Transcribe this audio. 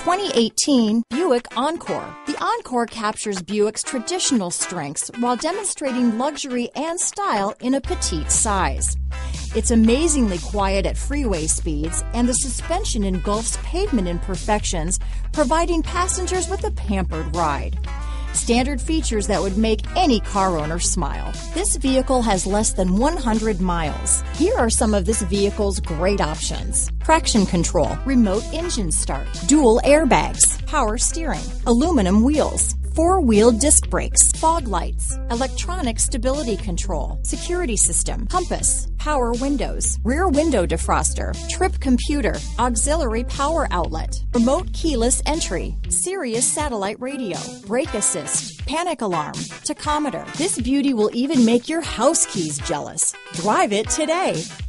2018 Buick Encore. The Encore captures Buick's traditional strengths while demonstrating luxury and style in a petite size. It's amazingly quiet at freeway speeds, and the suspension engulfs pavement imperfections, providing passengers with a pampered ride. Standard features that would make any car owner smile. This vehicle has less than 100 miles. Here are some of this vehicle's great options: traction control, remote engine start, dual airbags, power steering, aluminum wheels, four-wheel disc brakes, fog lights, electronic stability control, security system, compass, power windows, rear window defroster, trip computer, auxiliary power outlet, remote keyless entry, Sirius satellite radio, brake assist, panic alarm, tachometer. This beauty will even make your house keys jealous. Drive it today.